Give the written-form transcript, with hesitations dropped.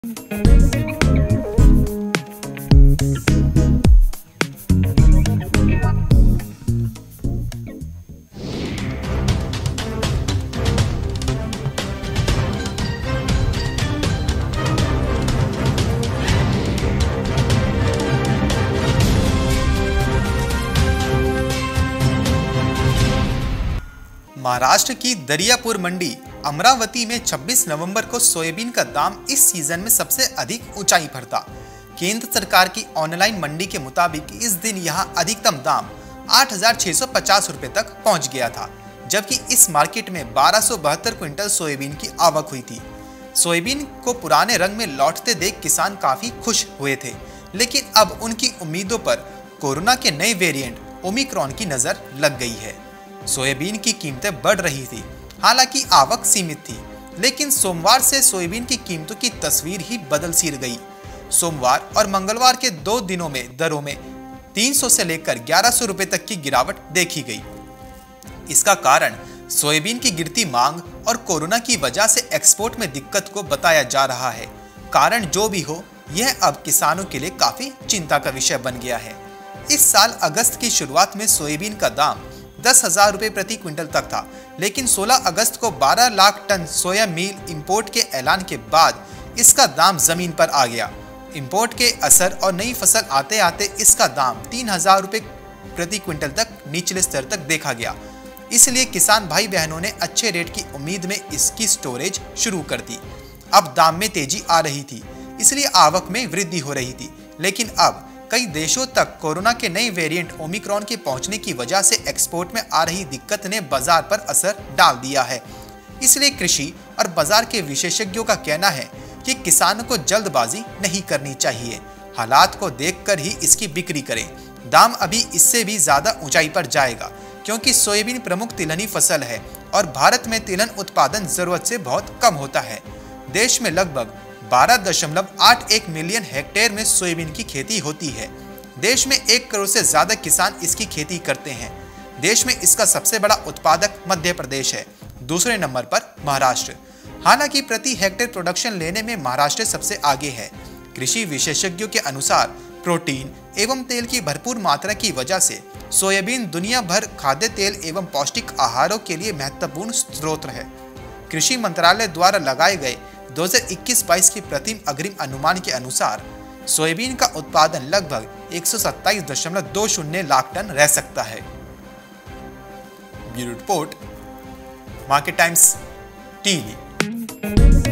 महाराष्ट्र की दरियापुर मंडी अमरावती में 26 नवंबर को सोयाबीन का दाम इस सीजन में सबसे अधिक ऊंचाई पर था। केंद्र सरकार की ऑनलाइन मंडी के मुताबिक इस दिन यहां अधिकतम दाम 8,650 रुपए तक पहुंच गया था, जबकि इस मार्केट में 1272 क्विंटल सोयाबीन की आवक हुई थी। सोयाबीन को पुराने रंग में लौटते देख किसान काफी खुश हुए थे, लेकिन अब उनकी उम्मीदों पर कोरोना के नए वेरिएंट ओमिक्रॉन की नजर लग गई है। सोयाबीन की कीमतें बढ़ रही थी, हालांकि आवक सीमित थी, लेकिन सोमवार से सोयाबीन की कीमतों की तस्वीर ही बदल सी गई। सोमवार और मंगलवार के 2 दिनों में दरों में 300 से लेकर 1100 रुपए तक की गिरावट देखी गई। इसका कारण सोयाबीन की गिरती मांग और कोरोना की वजह से एक्सपोर्ट में दिक्कत को बताया जा रहा है। कारण जो भी हो, यह अब किसानों के लिए काफी चिंता का विषय बन गया है। इस साल अगस्त की शुरुआत में सोयाबीन का दाम 10,000 रुपए प्रति क्विंटल तक था, लेकिन 16 अगस्त को 12 lakh ton soya meal import के ऐलान के बाद इसका दाम जमीन पर आ गया। इंपोर्ट के असर और नई फसल आते आते इसका दाम 3,000 रुपए प्रति क्विंटल तक निचले स्तर तक देखा गया। इसलिए किसान भाई बहनों ने अच्छे रेट की उम्मीद में इसकी स्टोरेज शुरू कर दी। अब दाम में तेजी आ रही थी, इसलिए आवक में वृद्धि हो रही थी, लेकिन अब कई देशों तक कोरोना के नए वेरिएंट ओमिक्रॉन के पहुंचने की वजह से एक्सपोर्ट में आ रही दिक्कत ने बाजार पर असर डाल दिया है। इसलिए कृषि और बाजार के विशेषज्ञों का कहना है कि किसानों को जल्दबाजी नहीं करनी चाहिए। हालात को देखकर ही इसकी बिक्री करें। दाम अभी इससे भी ज्यादा ऊंचाई पर जाएगा, क्योंकि सोयाबीन प्रमुख तिलहनी फसल है और भारत में तिलहन उत्पादन जरूरत से बहुत कम होता है। देश में लगभग 12.81 मिलियन हेक्टेयर में सोयाबीन की खेती होती है। देश में 1 करोड़ से ज्यादा किसान इसकी खेती करते हैं। देश में इसका सबसे बड़ा उत्पादक मध्य प्रदेश है, दूसरे नंबर पर महाराष्ट्र। हालांकि प्रति हेक्टेयर प्रोडक्शन लेने में महाराष्ट्र सबसे आगे है। कृषि विशेषज्ञों के अनुसार प्रोटीन एवं तेल की भरपूर मात्रा की वजह से सोयाबीन दुनिया भर खाद्य तेल एवं पौष्टिक आहारों के लिए महत्वपूर्ण स्रोत है। कृषि मंत्रालय द्वारा लगाए गए 2021-22 की प्रतिम अग्रिम अनुमान के अनुसार सोयाबीन का उत्पादन लगभग 127.20 लाख टन रह सकता है। Bureau report, market times TV.